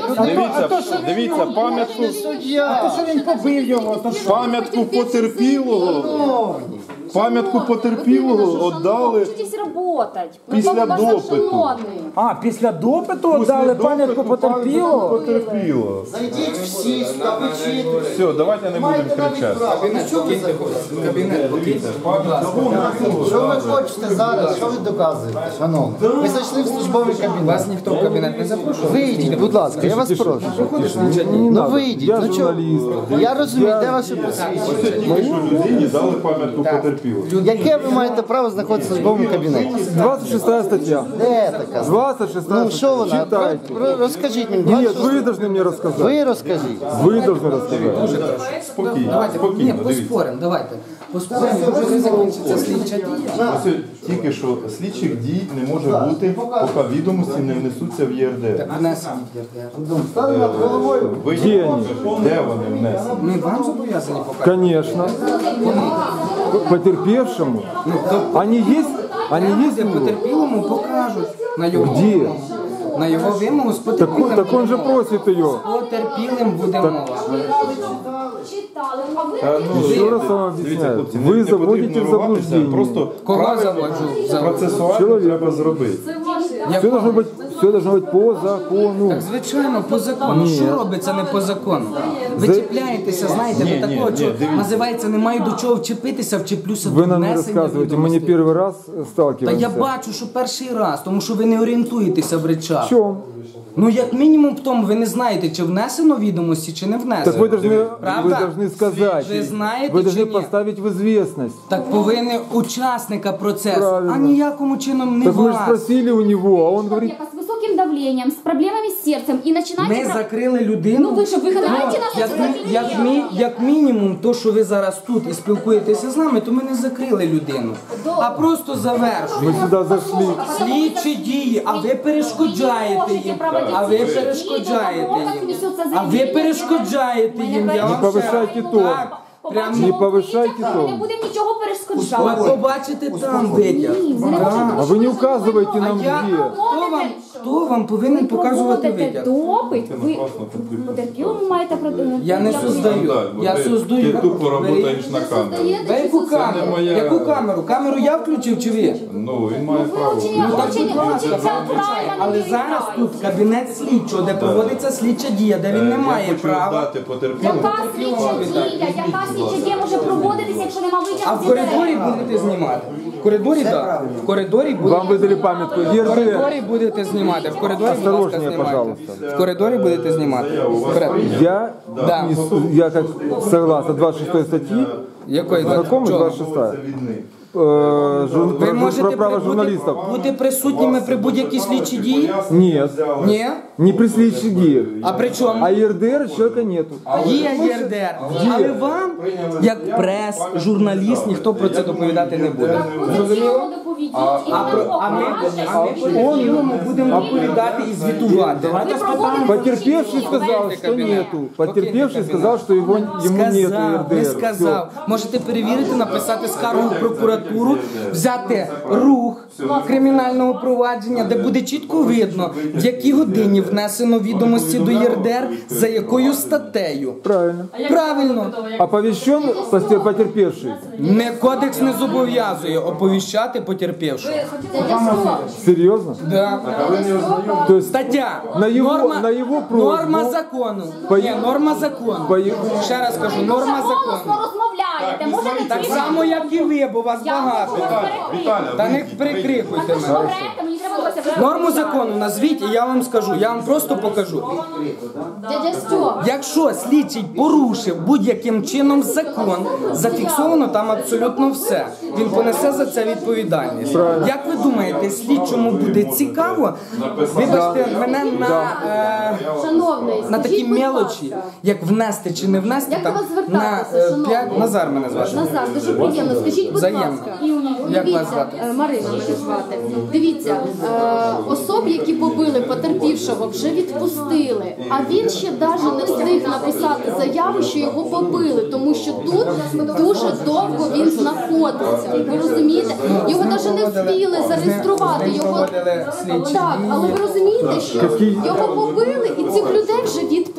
Дивіться, пам'ятку. А то, що він побив його, то що? Пам'ятку потерпілого віддали після допиту. А, після допиту віддали пам'ятку потерпілого? Зайдіть всі, скажіть. Все, давайте не будемо кричати. Кабінет покиньте. Що ви хочете зараз? Що ви доказуєте, шановні? Ви зайшли в службовий кабінет. Вас ніхто в кабінет не запрошував. Вийдіть, будь ласка, я вас прошу. Ну вийдіть, ну чого? Я розумію, де ваше посвідчення? Тільки що людині дали пам'ятку потерпілого. Яке ви маєте право знаходитися в службовому кабінеті? 26 стаття. Де така? 26 Ну що вона? Читайте. Розкажіть мені. Нет, вы должны мне рассказать. Ви розкажіть. Вы должны рассказать. Спокійно, Ні, спокійно, дивіться. поспоримо, давайте. Поспоримо, вже не закінчиться слідча дія. Ось тільки що слідчих дій не може бути, поки відомості не внесуться в ЄРДР. Внесені в ЄРДР. Ви Де вони? Де вони внесені? Ми вам зобов'язані показати. Конечно. Потерпевшему. Они есть? Они есть у него? Потерпілому покажуть на його Где? вимогу. На його вимогу з потерпілим. Так он же просит ее. Потерпілим буде мова. Еще раз вам объясняю. Вы заводите в заблуждение. Просто Кого заводжу? процесуально треба зробити. Все должно быть по закону. Так, звичайно, по закону. Що робиться не по закону? Ви чіпляєтеся, знаєте, до такого, що називається «не маю до чого вчепитися, вчеплюся до Вы нам не внесення рассказываете, мы не відомостей». первый раз Та сталкиваемся. я бачу, що перший раз, тому що ви не орієнтуєтеся в речах. В чем? Ну, як мінімум в тому, ви не знаєте, чи внесено відомості, чи не внесено. Так вы Правда? должны сказать, Ви знаєте, вы чи должны ні? поставить в известность. Так повинен учасника процесу, Правильно. а ніякому чином не Так вы же вас. спросили у него, а он говорит, Человека с высоким давлением, с проблемами с сердцем и начинаете... Ми закрили людину. Ну вы же выгоняете нас Як мінімум, то, що ви зараз тут і спілкуєтеся з нами, то ми не закрили людину, а просто мы завершуємо. сюда зашли. Слідчі дії, а ви перешкоджаєте їм. А ви перешкоджаєте їм. А ви перешкоджаєте їм. Я Не вам повишайте ще- тон. Так. Не повышайте Ми не тон. будемо нічого Ви перешкоджати. побачите там витяг. А вы не указываете нам Я- где. Хто вам повинен показувати витяг? допит, ви потерпілому маєте Я не создаю. Я создаю. Ти тупо працюєш на камеру. Та яку камеру? моя- Яку камеру? Камеру я включив чи ви? Ну, він має право. Але зараз тут кабінет слідчого, де проводиться слідча дія, де він не має Я хочу права. дати потерпілому. Яка слідча дія може проводитися, якщо нема витягу? А в коридорі будете знімати? В коридорі, так. В коридорі Вам будете. выдали памятку. В ЕРДР. коридорі будете знімати. В коридорі, будь ласка, Осторожнее, знімайте. пожалуйста. В коридорі будете знімати. Вперед. Я, Да. я как согласно 26 статьи, Якої? знакомый Чого? 26 Ви можете про право журналистов. бути присутніми при будь-якій слідчій дії? Нет, Ні? не при слідчих діях. А при чому? А ЕРДР человека нету. Є ЄРДР. Але вам, як прес, журналіст, ніхто про це доповідати не буде. Зрозуміло? А ми по ньому будемо доповідати і звітувати. Потерпевший сказал, что нету. Потерпевший сказал, что ему нету Сказав, не ЕРДР. сказав. Можете перевірити, написати скаргу в прокуратуру, взяти рух кримінального провадження, де буде чітко видно, в якій годині внесено відомості до ЄРДР, за якою статтею. Правильно. Правильно. Оповещен потерпевший? Не кодекс не зобов'язує оповіщати потерпівшого. Серьезно? Да. То есть Стаття. На його- Норма, на його просьбу- норма закону. Ні, норма закону. Ще раз кажу, норма Голосно закону. розмовляєте, можете Так само, як і ви, бо вас багато. Та не прикрикуйте мене. Норму закону назвіть, і я вам скажу, я вам просто покажу. Дядя Стьоп. Якщо слідчий порушив будь-яким чином закон, зафіксовано там абсолютно все. Він понесе за це відповідальність. Як ви думаєте, слідчому буде цікаво? Вибачте, мене Шановний, на такі скажіть, будь мелочі, ласка. як внести чи не внести, Як там, до вас на звертатися, шановний? Назар мене звати. Назар, дуже приємно. Скажіть, будь Взаємно. ласка, Як вас дивіться, звати? Марина мене звати. Дивіться, особ, які побили потерпівшого, вже відпустили. А він ще навіть не встиг написати заяву, що його побили, тому що тут дуже довго він знаходиться. Ви розумієте? Його навіть не встигли зареєструвати. Його... Так, але ви розумієте, що його побили, і цих людей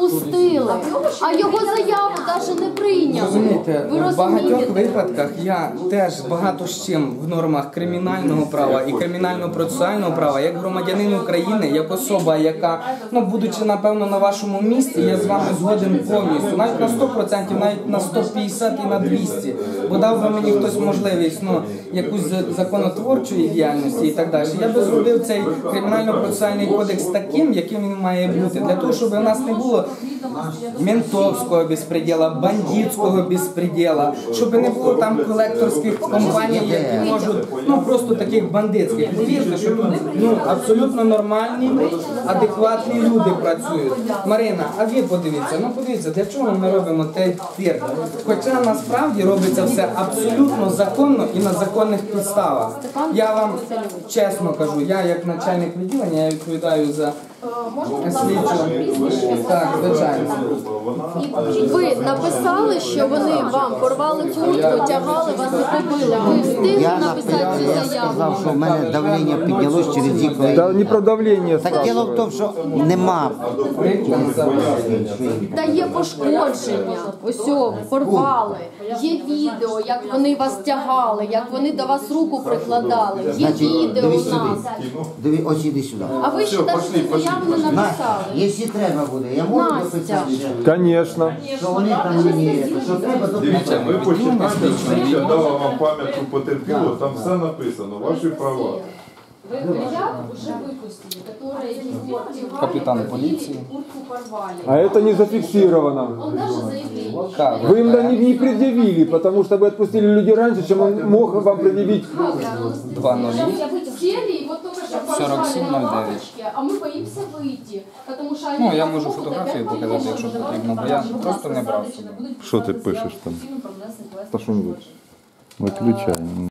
відпустили, а його заяву навіть не прийняли. Розумієте, Ви в багатьох розумієте? випадках я теж багато з чим в нормах кримінального права і кримінально-процесуального права, як громадянин України, як особа, яка, ну, будучи, напевно, на вашому місці, я з вами згоден повністю, навіть на 100%, навіть на 150 і на 200, бо дав би мені хтось можливість, ну, якусь законотворчої діяльності і так далі. Я би зробив цей кримінально-процесуальний кодекс таким, яким він має бути, для того, щоб у нас не було ментовського безпреділа, бандитського безпреділа, щоб не було там колекторських компаній, які можуть, ну, просто таких бандитських. Повірте, що тут, ну, абсолютно нормальні, адекватні люди працюють. Марина, а ви подивіться, ну подивіться, для чого ми робимо цей тирк? Хоча насправді робиться все абсолютно законно і на законних підставах. Я вам чесно кажу, я як начальник відділення, я відповідаю за слідчу. Так, звичайно. Ви написали, що вони вам порвали куртку, тягали вас і побили. Ви встигли Я написати цю сказав, заяву? що в мене давлення піднялось через їх. Да не про давление Так діло в тому, що нема. Та є пошкодження. Ось о, порвали. Є відео, як вони вас тягали, як вони до вас руку прикладали. Є відео у Дивись сюди. нас. Ось іди сюди. А ви ще навіть цю заяву не Настя, написали. якщо треба буде, я можу Настя. дописати, Конечно. що вони там мені, що треба, то Дивіться, ви почитайте, що дала вам пам'ятку потерпілого, там все написано, ваші права. Ребят уже выпустили, которые его тягали, Капитан побили, полиции. куртку порвали. А это не зафиксировано. Он даже заявление. Как? Вы им не предъявили, потому что вы отпустили людей раньше, чем он мог вам предъявить. 2-0. Сели, и вот только что порвали 47,09. на лавочке, а мы боимся выйти, потому что они... Ну, я можу фотографії показати, якщо потрібно, бо я просто не брав собі. Що ти пишеш там? Что что-нибудь. Виключай.